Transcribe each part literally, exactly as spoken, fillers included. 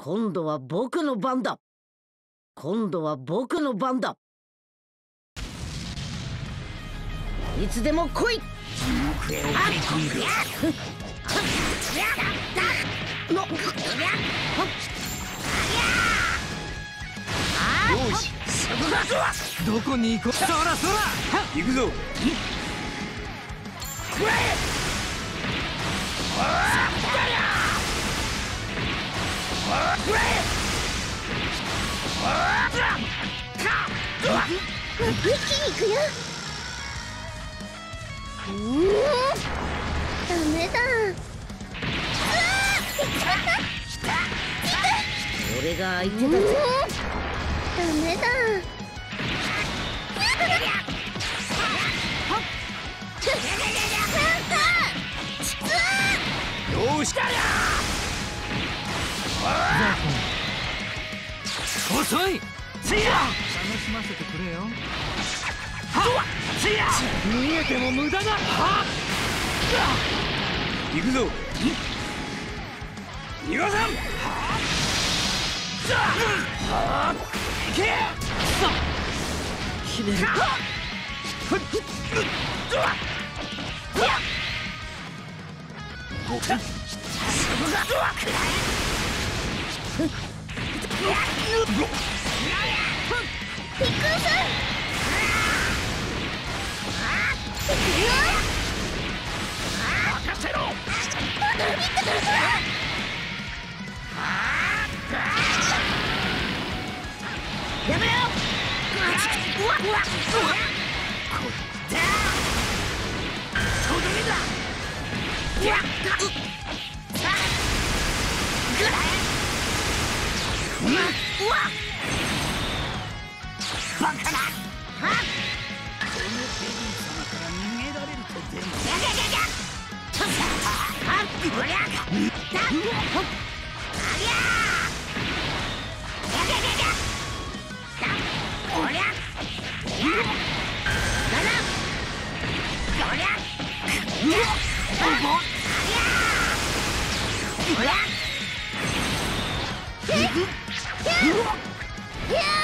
今度は僕の番だ。今度は僕の番だ。いつでも来い。 地獄へ送り込んでよし、どこに行こう。そらそら行くぞ。くらえ。くらえ。 一気に行くよ。うーん、ダメだ。 俺が相手だぜ。 ダメだ。 よしだりゃ。遅い。ついや。楽しませてくれよ。はっ。ついや。逃げても無駄だ。はっ。行くぞ。逃がさん。はっ。はっ。行け。さ。ひねる。はっ。ふっ。うわ。うわ。ごか。うわ。 ピックンさん。 任せろ。 やめろ。 うわうわ。これだ。とどめだ。うわっ。うわうわ。バカな。はっ。このエリー様から逃げられるとでも。やややや。はっ。こりゃ。だ。ありゃ。やややや。だ。こりゃ。だな。こりゃ。うわ。ありゃ。こりゃ。うわ。いや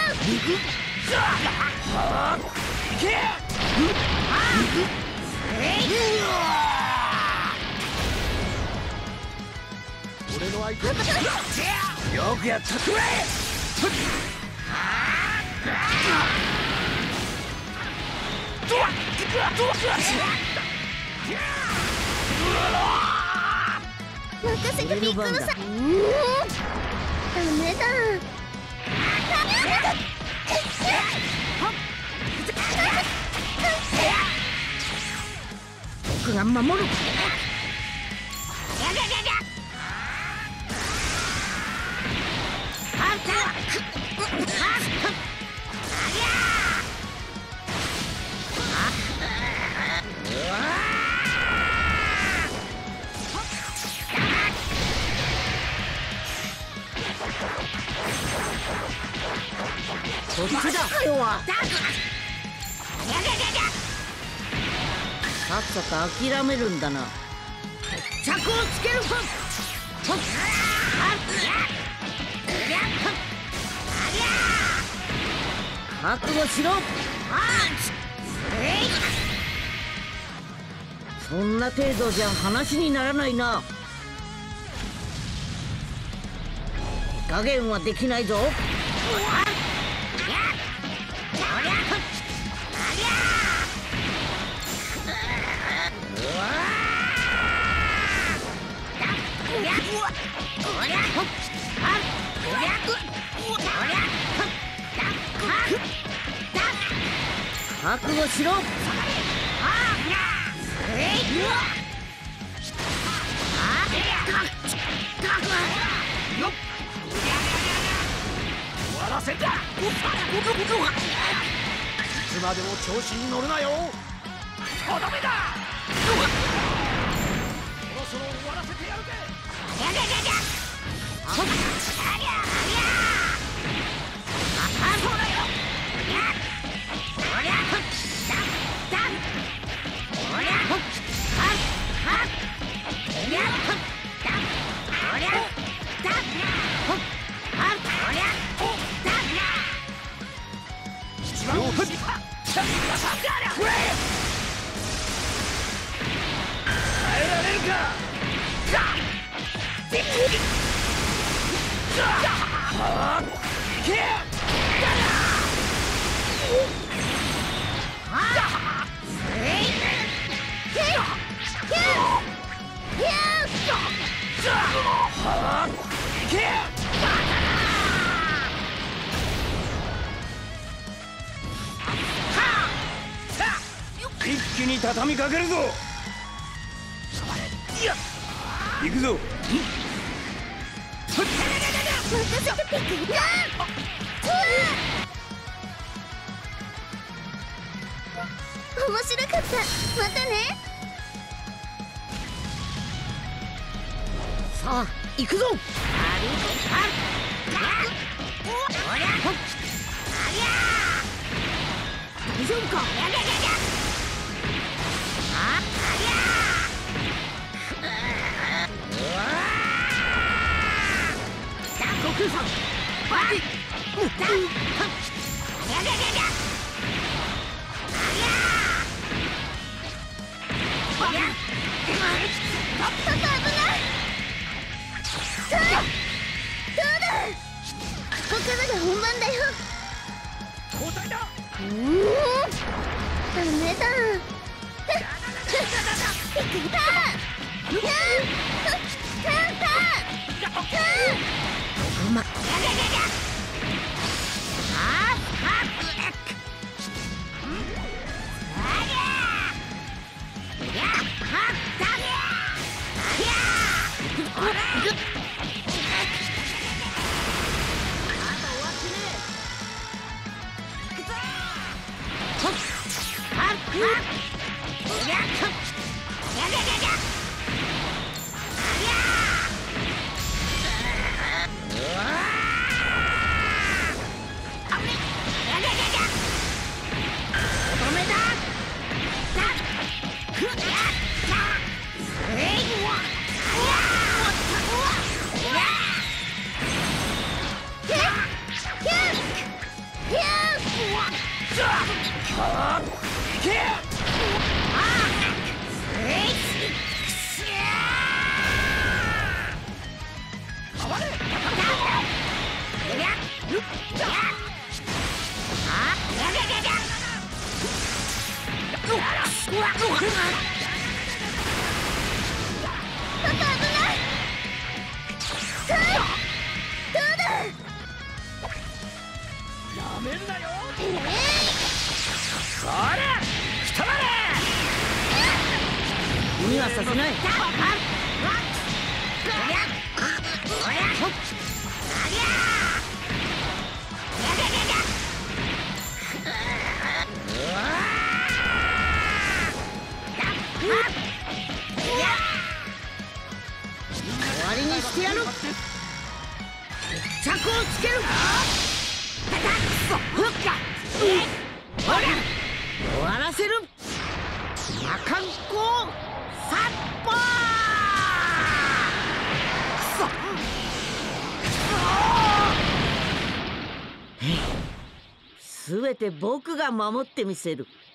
俺の相手よくやったくれ。 任せてピックルさん。ダメだ。 僕が守る。こっちだよは。さっさと諦めるんだな。着をつける。覚悟しろ。そんな程度じゃ話にならないな。手加減はできないぞ。覚悟しろ。 終わらせた。いつまでも調子に乗るなよ。とどめだ。そろそろ終わらせてやるぜ。 一気に畳みかけるぞ。行くぞ。 任せてピクル。面白かった。またね。 さあ行くぞ。大丈夫か。悟空さん、パーティー。 パパ危ない。どうだ。ここからが本番だよ。 交代だ。 うーん、ダメだ。ピクター。 うまっ。にはさせない。終わりにしてやる。着をつける。終わらせる。魔漢光殺法。すべて僕が守ってみせる。